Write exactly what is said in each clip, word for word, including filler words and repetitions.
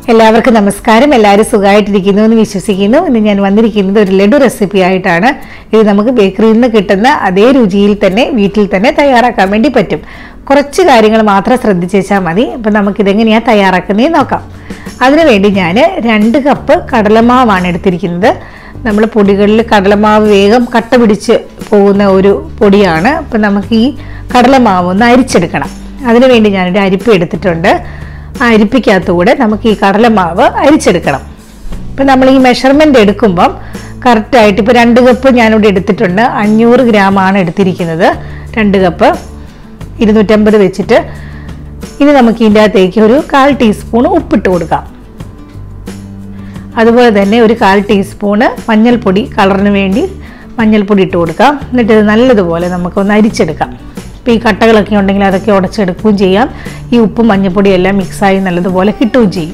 എല്ലാവർക്കും നമസ്കാരം. എല്ലാവരും സുഖമായിട്ടിരിക്കുന്നു എന്ന് വിശ്വസിക്കുന്നു. ഇന്ന് ഞാൻ വന്നിരിക്കുന്നത് ഒരു ലഡു റെസിപ്പി ആയിട്ടാണ്. ഇത് നമുക്ക് ബേക്കറിയിൽ നിന്ന് കിട്ടുന്ന അതേ രുചിയിൽ തന്നെ വീട്ടിൽ തന്നെ തയ്യാറാക്കാൻ വേണ്ടി പറ്റും. കുറച്ച് കാര്യങ്ങൾ മാത്രം ശ്രദ്ധിച്ച് വെച്ചാൽ മതി. അപ്പം നമുക്കിതെങ്ങനെയാണ് തയ്യാറാക്കുന്നതെന്ന് നോക്കാം. അതിനുവേണ്ടി ഞാൻ രണ്ട് കപ്പ് കടലമാവാണ് എടുത്തിരിക്കുന്നത്. നമ്മൾ പൊടികളിൽ കടലമാവ് വേഗം കട്ട പിടിച്ച് പോകുന്ന ഒരു പൊടിയാണ്. അപ്പം നമുക്ക് ഈ കടലമാവ് ഒന്ന് അരിച്ചെടുക്കണം. അതിനുവേണ്ടി ഞാനൊരു അരിപ്പ എടുത്തിട്ടുണ്ട്. ആ അരിപ്പിക്കകത്തുകൂടെ നമുക്ക് ഈ കടലമാവ് അരിച്ചെടുക്കണം. ഇപ്പം നമ്മൾ ഈ മെഷർമെൻ്റ് എടുക്കുമ്പം കറക്റ്റായിട്ട് ഇപ്പോൾ രണ്ട് കപ്പ് ഞാനിവിടെ എടുത്തിട്ടുണ്ട്. അഞ്ഞൂറ് ഗ്രാമാണ് എടുത്തിരിക്കുന്നത്. രണ്ട് കപ്പ് ഇരുന്നൂറ്റമ്പത് വെച്ചിട്ട് ഇനി നമുക്ക് ഇതിൻ്റെ അകത്തേക്ക് ഒരു കാൽ ടീസ്പൂൺ ഉപ്പിട്ട് കൊടുക്കാം. അതുപോലെ തന്നെ ഒരു കാൽ ടീസ്പൂണ് മഞ്ഞൾപ്പൊടി, കളറിന് വേണ്ടി മഞ്ഞൾപ്പൊടി ഇട്ട് കൊടുക്കാം. എന്നിട്ട് ഇത് നല്ലതുപോലെ നമുക്കൊന്ന് അരിച്ചെടുക്കാം. ഇപ്പോൾ ഈ കട്ടകളൊക്കെ ഉണ്ടെങ്കിൽ അതൊക്കെ ഉടച്ചെടുക്കുകയും ചെയ്യാം. ഈ ഉപ്പും മഞ്ഞൾപ്പൊടിയും എല്ലാം മിക്സായി നല്ലതുപോലെ കിട്ടുകയും ചെയ്യും.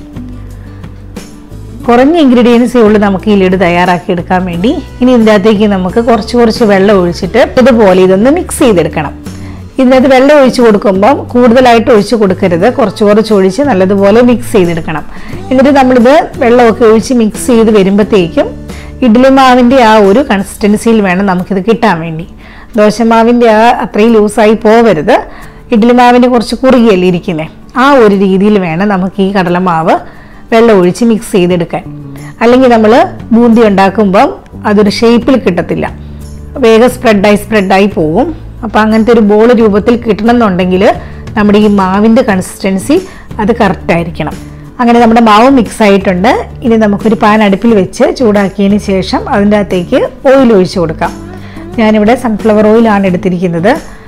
കുറഞ്ഞ ഇൻഗ്രീഡിയൻസേ ഉള്ളൂ നമുക്ക് ഈ ലഡു തയ്യാറാക്കി എടുക്കാൻ വേണ്ടി. ഇനി ഇതിൻ്റെ അകത്തേക്ക് നമുക്ക് കുറച്ച് കുറച്ച് വെള്ളം ഒഴിച്ചിട്ട് ഇതുപോലെ ഇതൊന്ന് മിക്സ് ചെയ്തെടുക്കണം. ഇതിനകത്ത് വെള്ളം ഒഴിച്ച് കൊടുക്കുമ്പം കൂടുതലായിട്ട് ഒഴിച്ച് കൊടുക്കരുത്. കുറച്ച് കുറച്ച് ഒഴിച്ച് നല്ലതുപോലെ മിക്സ് ചെയ്തെടുക്കണം. എന്നിട്ട് നമ്മളിത് വെള്ളമൊക്കെ ഒഴിച്ച് മിക്സ് ചെയ്ത് വരുമ്പോഴത്തേക്കും ഇഡ്ഡലി മാവിൻ്റെ ആ ഒരു കൺസിസ്റ്റൻസിയിൽ വേണം നമുക്കിത് കിട്ടാൻ വേണ്ടി. ദോശമാവിൻ്റെ ആ അത്രയും ലൂസായി പോവരുത്. ഇഡ്ഡലി മാവിൻ്റെ കുറച്ച് കുറുകിയല്ലേ ഇരിക്കുന്നത്, ആ ഒരു രീതിയിൽ വേണം നമുക്ക് ഈ കടലമാവ് വെള്ളം ഒഴിച്ച് മിക്സ് ചെയ്തെടുക്കാൻ. അല്ലെങ്കിൽ നമ്മൾ ബൂന്തി ഉണ്ടാക്കുമ്പം അതൊരു ഷേപ്പിൽ കിട്ടത്തില്ല, വേഗം സ്പ്രെഡായി സ്പ്രെഡായി പോവും. അപ്പോൾ അങ്ങനത്തെ ഒരു ബോൾ രൂപത്തിൽ കിട്ടണം എന്നുണ്ടെങ്കിൽ നമ്മുടെ ഈ മാവിൻ്റെ കൺസിസ്റ്റൻസി അത് കറക്റ്റായിരിക്കണം. അങ്ങനെ നമ്മുടെ മാവ് മിക്സ് ആയിട്ടുണ്ട്. ഇനി നമുക്കൊരു പാൻ അടുപ്പിൽ വെച്ച് ചൂടാക്കിയതിന് ശേഷം അതിൻ്റെ അകത്തേക്ക് ഓയിൽ ഒഴിച്ച് കൊടുക്കാം. ഞാനിവിടെ സൺഫ്ലവർ ഓയിലാണ് എടുത്തിരിക്കുന്നത്.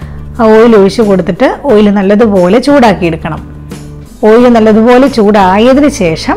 ആ ഓയിൽ ഒഴിച്ച് കൊടുത്തിട്ട് ഓയിൽ നല്ലതുപോലെ ചൂടാക്കിയെടുക്കണം. ഓയിൽ നല്ലതുപോലെ ചൂടായതിനു ശേഷം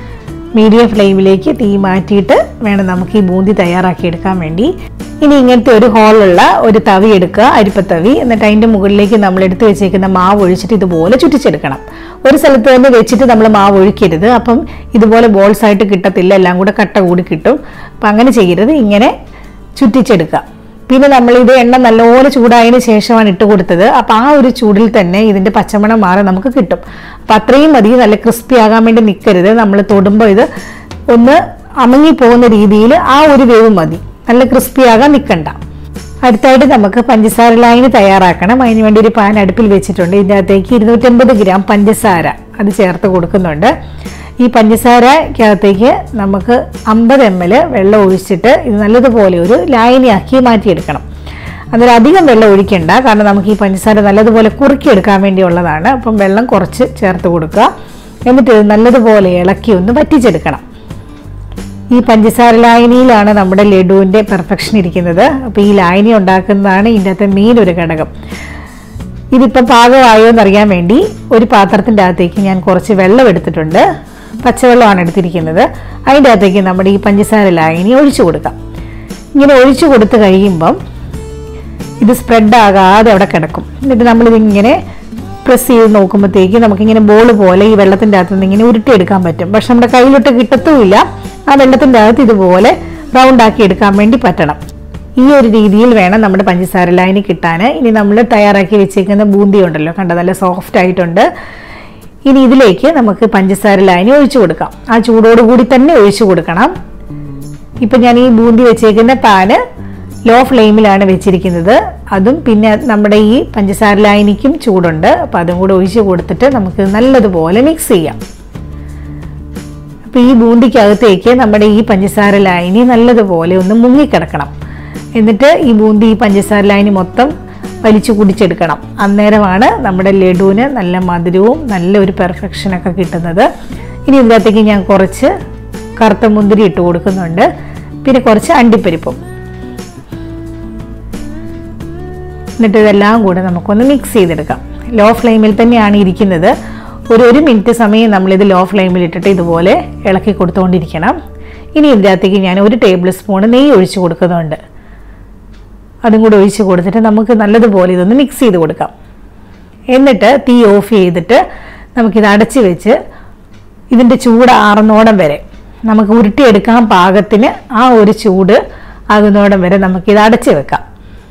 മീഡിയം ഫ്ലെയിമിലേക്ക് തീ മാറ്റിയിട്ട് വേണം നമുക്ക് ഈ ബൂന്തി തയ്യാറാക്കിയെടുക്കാൻ വേണ്ടി. ഇനി ഇങ്ങനത്തെ ഒരു ഹോളുള്ള ഒരു തവി എടുക്കുക, അരിപ്പത്തവി. എന്നിട്ട് അതിൻ്റെ മുകളിലേക്ക് നമ്മൾ എടുത്ത് വെച്ചേക്കുന്ന മാവ് ഒഴിച്ചിട്ട് ഇതുപോലെ ചുറ്റിച്ചെടുക്കണം. ഒരു സ്ഥലത്ത് തന്നെ വെച്ചിട്ട് നമ്മൾ മാവ് ഒഴിക്കരുത്. അപ്പം ഇതുപോലെ ബോൾസ് ആയിട്ട് കിട്ടത്തില്ല, എല്ലാം കൂടെ കട്ട കൂടി കിട്ടും. അപ്പം അങ്ങനെ ചെയ്യരുത്, ഇങ്ങനെ ചുറ്റിച്ചെടുക്കുക. പിന്നെ നമ്മളിത് എണ്ണ നല്ലപോലെ ചൂടായതിനു ശേഷമാണ് ഇട്ട് കൊടുത്തത്. അപ്പം ആ ഒരു ചൂടിൽ തന്നെ ഇതിൻ്റെ പച്ചമണം മാറി നമുക്ക് കിട്ടും. അപ്പം അത്രയും മതി, നല്ല ക്രിസ്പി ആകാൻ വേണ്ടി നിൽക്കരുത്. നമ്മൾ തൊടുമ്പോൾ ഇത് ഒന്ന് അമങ്ങി പോകുന്ന രീതിയിൽ ആ ഒരു വേവ് മതി, നല്ല ക്രിസ്പി ആകാൻ നിൽക്കണ്ട. അടുത്തായിട്ട് നമുക്ക് പഞ്ചസാര ലായനി തയ്യാറാക്കണം. അതിന് വേണ്ടി ഒരു പാൻ അടുപ്പിൽ വെച്ചിട്ടുണ്ട്. ഇതിൻ്റെ അകത്തേക്ക് ഇരുന്നൂറ്റമ്പത് ഗ്രാം പഞ്ചസാര അത് ചേർത്ത് കൊടുക്കുന്നുണ്ട്. ഈ പഞ്ചസാരക്കകത്തേക്ക് നമുക്ക് അമ്പത് എം എൽ വെള്ളം ഒഴിച്ചിട്ട് ഇത് നല്ലതുപോലെ ഒരു ലായനിയാക്കി മാറ്റിയെടുക്കണം. അന്നേരം അധികം വെള്ളം ഒഴിക്കണ്ട, കാരണം നമുക്ക് ഈ പഞ്ചസാര നല്ലതുപോലെ കുറുക്കിയെടുക്കാൻ വേണ്ടിയുള്ളതാണ്. അപ്പം വെള്ളം കുറച്ച് ചേർത്ത് കൊടുക്കുക. എന്നിട്ട് ഇത് നല്ലതുപോലെ ഇളക്കി ഒന്ന് വറ്റിച്ചെടുക്കണം. ഈ പഞ്ചസാര ലായനിയിലാണ് നമ്മുടെ ലഡുവിൻ്റെ പെർഫെക്ഷൻ ഇരിക്കുന്നത്. അപ്പോൾ ഈ ലായനി ഉണ്ടാക്കുന്നതാണ് ഇതിൻ്റെ അകത്തെ മെയിൻ ഒരു ഘടകം. ഇതിപ്പം പാകമായോ എന്നറിയാൻ വേണ്ടി ഒരു പാത്രത്തിൻ്റെ അകത്തേക്ക് ഞാൻ കുറച്ച് വെള്ളം എടുത്തിട്ടുണ്ട്. പച്ചവെള്ളമാണ് എടുത്തിരിക്കുന്നത്. അതിൻ്റെ അകത്തേക്ക് നമ്മുടെ ഈ പഞ്ചസാര ലായനി ഒഴിച്ചു കൊടുക്കാം. ഇങ്ങനെ ഒഴിച്ചു കൊടുത്ത് കഴിയുമ്പം ഇത് സ്പ്രെഡ് ആകാതെ അവിടെ കിടക്കും. എന്നിട്ട് നമ്മളിതിങ്ങനെ പ്രസ് ചെയ്ത് നോക്കുമ്പോഴത്തേക്ക് നമുക്കിങ്ങനെ ബോൾ പോലെ ഈ വെള്ളത്തിൻ്റെ അകത്ത് നിന്ന് ഇങ്ങനെ ഉരുട്ടിയെടുക്കാൻ പറ്റും. പക്ഷെ നമ്മുടെ കയ്യിലോട്ട് കിട്ടത്തുമില്ല. ആ വെള്ളത്തിൻ്റെ അകത്ത് ഇതുപോലെ റൗണ്ടാക്കി എടുക്കാൻ വേണ്ടി പറ്റണം. ഈ ഒരു രീതിയിൽ വേണം നമ്മുടെ പഞ്ചസാര ലായനി കിട്ടാൻ. ഇനി നമ്മൾ തയ്യാറാക്കി വെച്ചേക്കുന്ന ബൂന്തി ഉണ്ടല്ലോ, കണ്ട നല്ല സോഫ്റ്റ് ആയിട്ടുണ്ട്. ഇനി ഇതിലേക്ക് നമുക്ക് പഞ്ചസാര ലായനി ഒഴിച്ചു കൊടുക്കാം. ആ ചൂടോടുകൂടി തന്നെ ഒഴിച്ചു കൊടുക്കണം. ഇപ്പം ഞാൻ ഈ ബൂന്തി വെച്ചേക്കുന്ന പാന് ലോ ഫ്ലെയിമിലാണ് വെച്ചിരിക്കുന്നത്. അതും പിന്നെ നമ്മുടെ ഈ പഞ്ചസാര ലായനിക്കും ചൂടുണ്ട്. അപ്പം അതും കൂടെ ഒഴിച്ച് കൊടുത്തിട്ട് നമുക്ക് നല്ലതുപോലെ മിക്സ് ചെയ്യാം. അപ്പം ഈ ബൂന്തിക്കകത്തേക്ക് നമ്മുടെ ഈ പഞ്ചസാര ലായനി നല്ലതുപോലെ ഒന്ന് മുങ്ങിക്കിടക്കണം. എന്നിട്ട് ഈ ബൂന്തി ഈ പഞ്ചസാര ലായനി മൊത്തം വലിച്ചു കുടിച്ചെടുക്കണം. അന്നേരമാണ് നമ്മുടെ ലഡുവിന് നല്ല മധുരവും നല്ലൊരു പെർഫെക്ഷനൊക്കെ കിട്ടുന്നത്. ഇനി ഇതിനകത്തേക്ക് ഞാൻ കുറച്ച് കറുത്ത മുന്തിരി ഇട്ട് കൊടുക്കുന്നുണ്ട്. പിന്നെ കുറച്ച് അണ്ടിപ്പരിപ്പും. എന്നിട്ട് ഇതെല്ലാം കൂടെ നമുക്കൊന്ന് മിക്സ് ചെയ്തെടുക്കാം. ലോ ഫ്ലെയിമിൽ തന്നെയാണ് ഇരിക്കുന്നത്. ഒരു ഒരു മിനിറ്റ് സമയം നമ്മളിത് ലോ ഫ്ലെയിമിൽ ഇട്ടിട്ട് ഇതുപോലെ ഇളക്കി കൊടുത്തുകൊണ്ടിരിക്കണം. ഇനി ഇതിനകത്തേക്ക് ഞാൻ ഒരു ടേബിൾ സ്പൂൺ നെയ്യ് ഒഴിച്ച് കൊടുക്കുന്നുണ്ട്. അതും കൂടെ ഒഴിച്ച് കൊടുത്തിട്ട് നമുക്ക് നല്ലതുപോലെ ഇതൊന്ന് മിക്സ് ചെയ്ത് കൊടുക്കാം. എന്നിട്ട് തീ ഓഫ് ചെയ്തിട്ട് നമുക്കിത് അടച്ച് വെച്ച് ഇതിൻ്റെ ചൂട് ആറുന്നോടം വരെ നമുക്ക് ഉരുട്ടിയെടുക്കാൻ പാകത്തിന് ആ ഒരു ചൂട് ആകുന്നോടം വരെ നമുക്കിത് അടച്ച് വെക്കാം.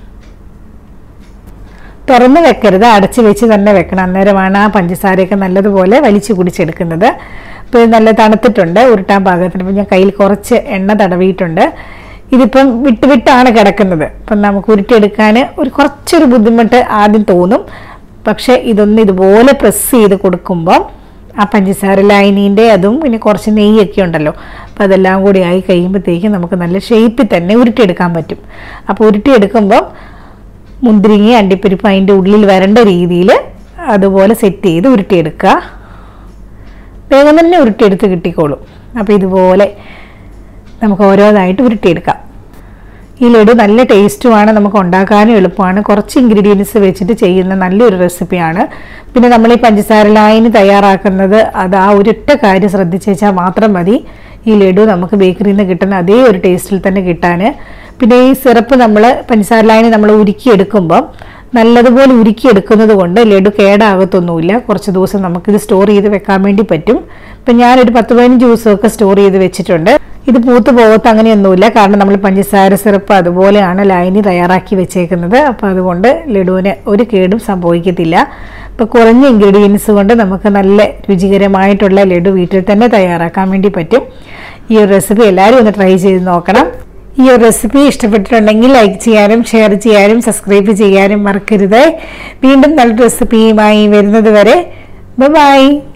തുറന്ന് വെക്കരുത്, അടച്ച് വെച്ച് തന്നെ വെക്കണം. അന്നേരമാണ് ആ പഞ്ചസാരയൊക്കെ നല്ലതുപോലെ വലിച്ചു കുടിച്ചെടുക്കുന്നത്. ഇപ്പോൾ നല്ല തണുത്തിട്ടുണ്ട് ഉരുട്ടാൻ പാകത്തിന്. ഇപ്പം ഞാൻ കയ്യിൽ കുറച്ച് എണ്ണ തടവിയിട്ടുണ്ട്. ഇതിപ്പം വിട്ട് വിട്ടാണ് കിടക്കുന്നത്. അപ്പം നമുക്ക് ഉരുട്ടിയെടുക്കാൻ ഒരു കുറച്ചൊരു ബുദ്ധിമുട്ട് ആദ്യം തോന്നും. പക്ഷേ ഇതൊന്ന് ഇതുപോലെ പ്രസ് ചെയ്ത് കൊടുക്കുമ്പം ആ പഞ്ചസാര ലൈനീൻ്റെ അതും പിന്നെ കുറച്ച് നെയ്യൊക്കെ ഉണ്ടല്ലോ, അപ്പോൾ അതെല്ലാം കൂടി ആയി കഴിയുമ്പോഴത്തേക്കും നമുക്ക് നല്ല ഷേപ്പിൽ തന്നെ ഉരുട്ടിയെടുക്കാൻ പറ്റും. അപ്പോൾ ഉരുട്ടിയെടുക്കുമ്പം മുന്തിരിങ്ങ അണ്ടിപ്പരിപ്പ് അതിൻ്റെ ഉള്ളിൽ വരേണ്ട രീതിയിൽ അതുപോലെ സെറ്റ് ചെയ്ത് ഉരുട്ടിയെടുക്കുക. വേഗം തന്നെ ഉരുട്ടിയെടുത്ത് കിട്ടിക്കോളും. അപ്പോൾ ഇതുപോലെ നമുക്ക് ഓരോന്നായിട്ട് ഉരുട്ടിയെടുക്കാം. ഈ ലഡു നല്ല ടേസ്റ്റുമാണ്, നമുക്ക് ഉണ്ടാക്കാനും എളുപ്പമാണ്. കുറച്ച് ഇൻഗ്രീഡിയൻസ് വെച്ചിട്ട് ചെയ്യുന്ന നല്ലൊരു റെസിപ്പിയാണ്. പിന്നെ നമ്മൾ ഈ പഞ്ചസാര ലായനി തയ്യാറാക്കുന്നത് അത് ആ ഒരൊറ്റ കാര്യം ശ്രദ്ധിച്ച് വെച്ചാൽ മാത്രം മതി ഈ ലഡു നമുക്ക് ബേക്കറിയിൽ നിന്ന് കിട്ടുന്ന അതേ ഒരു ടേസ്റ്റിൽ തന്നെ കിട്ടാൻ. പിന്നെ ഈ സിറപ്പ് നമ്മൾ പഞ്ചസാര ലായനി നമ്മൾ ഉരുക്കിയെടുക്കുമ്പം നല്ലതുപോലെ ഉരുക്കിയെടുക്കുന്നത് കൊണ്ട് ലഡു കേടാകത്തൊന്നുമില്ല. കുറച്ച് ദിവസം നമുക്കിത് സ്റ്റോർ ചെയ്ത് വെക്കാൻ വേണ്ടി പറ്റും. ഇപ്പം ഞാനൊരു പത്ത് പതിനഞ്ച് ദിവസമൊക്കെ സ്റ്റോർ ചെയ്ത് വെച്ചിട്ടുണ്ട്. ഇത് പൂത്ത് പോകത്ത് അങ്ങനെയൊന്നുമില്ല, കാരണം നമ്മൾ പഞ്ചസാര സിറപ്പ് അതുപോലെയാണ് ലായനി തയ്യാറാക്കി വെച്ചേക്കുന്നത്. അപ്പോൾ അതുകൊണ്ട് ലഡുവിന് ഒരു കേടും സംഭവിക്കത്തില്ല. ഇപ്പോൾ കുറഞ്ഞ ഇൻഗ്രീഡിയൻസ് കൊണ്ട് നമുക്ക് നല്ല രുചികരമായിട്ടുള്ള ലഡു വീട്ടിൽ തന്നെ തയ്യാറാക്കാൻ വേണ്ടി പറ്റും. ഈ ഒരു റെസിപ്പി എല്ലാവരും ഒന്ന് ട്രൈ ചെയ്ത് നോക്കണം. ഈ ഒരു റെസിപ്പി ഇഷ്ടപ്പെട്ടിട്ടുണ്ടെങ്കിൽ ലൈക്ക് ചെയ്യാനും ഷെയർ ചെയ്യാനും സബ്സ്ക്രൈബ് ചെയ്യാനും മറക്കരുത്. വീണ്ടും നല്ല റെസിപ്പിയുമായി വരുന്നത് വരെ ബൈ.